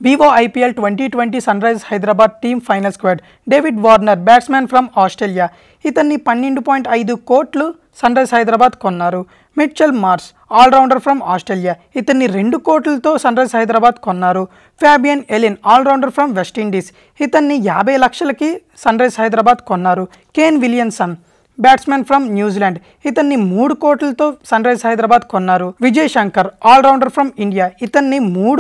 Vivo IPL 2020 Sunrise Hyderabad team final squad. David Warner, batsman from Australia. ఇతన్ని 12.5 కోట్లు Sunrise Hyderabad కొన్నారు. Mitchell Marsh, allrounder from Australia. ఇతన్ని 2 కోట్లతో Sunrise Hyderabad కొన్నారు. Fabian Allen, allrounder from West Indies. ఇతన్ని 50 లక్షలకి సన్రైజ్ హైదరాబాద్ కొన్నారు. Kane Williamson, batsmen from New Zealand. ఇతన్ని 3 కోట్లతో సన్రైజ్ హైదరాబాద్ కొన్నారు. Vijay Shankar, allrounder from India. ఇతన్ని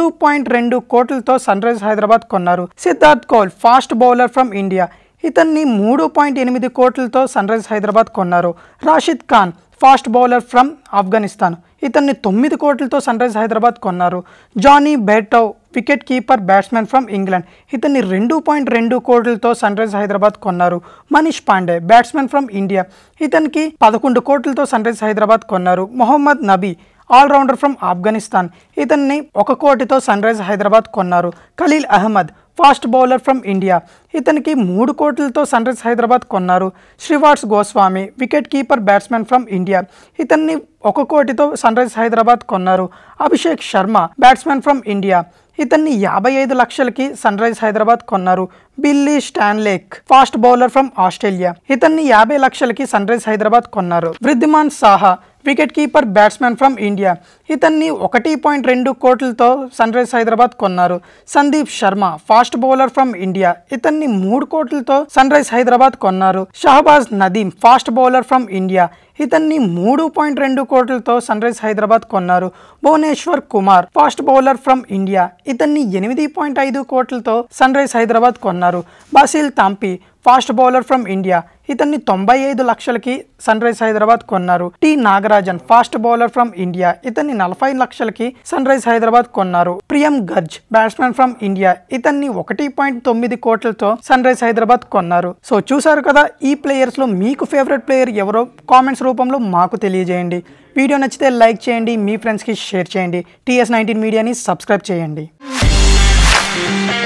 3.2 కోట్లతో సన్రైజ్ హైదరాబాద్ కొన్నారు. Siddharth Kaul, fast bowler from India. ఇతన్ని 3.8 కోట్లతో సన్రైజ్ హైదరాబాద్ కొన్నారు. Rashid Khan, fast bowler from Afghanistan. ఇతన్ని 9 కోట్లతో సన్రైజ్ హైదరాబాద్ కొన్నారు. Jonny Bairstow, wicket keeper batsmen from England. ఇతన్ని 2.2 కోట్లతో సన్రైజ్ హైదరాబాద్ కొన్నారు. Manish Pandey, batsmen from India. ఇతనికి 11 కోట్లతో సన్రైజ్ హైదరాబాద్ కొన్నారు. Mohammad Nabi, allrounder from Afghanistan. ఇతన్ని 1 కోటితో సన్రైజ్ హైదరాబాద్ కొన్నారు. Khaleel Ahmed, fast bowler from India. ఇతనికి 3 కోట్లతో సన్రైజ్ హైదరాబాద్ కొన్నారు. Shreevats Goswami, wicket keeper batsmen from India. ఇతన్ని 1 కోటితో సన్రైజ్ హైదరాబాద్ కొన్నారు. Abhishek Sharma, batsmen from India. ఇతన్ని 55 లక్షలకి సన్రైజ్ హైదరాబాద్ కొన్నారు. Billy Stanlake, fast bowler from Australia. ఇతన్ని 50 లక్షలకి సన్రైజ్ హైదరాబాద్ కొన్నారు. Wriddhiman Saha, wicket keeper batsmen from India. ఇతన్ని 1.2 కోట్లతో సన్రైజ్ హైదరాబాద్ కొన్నారు. Sandeep Sharma, fast bowler from India. ఇతన్ని 3 కోట్లతో సన్రైజ్ హైదరాబాద్ కొన్నారు. Shahbaz Nadeem, fast bowler from India. ఇతన్ని 3.2 కోట్లతో సన్రైజ్ హైదరాబాద్ కొన్నారు. Bhuvneshwar Kumar, fast bowler from India. ఇతన్ని 8.5 కోట్లతో సన్రైజ్ హైదరాబాద్ కొన్నారు. Basil Thampi, fast bowler from India. ఇతన్ని 95 లక్షలకి సన్రైజ్ హైదరాబాద్ కొన్నారు. T Natarajan, fast bowler from India. ఇతన్ని 40 లక్షలకి సన్రైజ్ హైదరాబాద్ కొన్నారు. ప్రియం గర్జ్, బ్యాట్స్మెన్ ఫ్రమ్ ఇండియా. ఇతన్ని 1.9 కోట్లతో సన్రైజ్ హైదరాబాద్ కొన్నారు. సో చూసారు కదా, ఈ ప్లేయర్స్లో మీకు ఫేవరెట్ ప్లేయర్ ఎవరో కామెంట్స్ రూపంలో మాకు తెలియజేయండి. వీడియో నచ్చితే లైక్ చేయండి, మీ ఫ్రెండ్స్కి షేర్ చేయండి. TS19 మీడియాని సబ్స్క్రైబ్ చేయండి.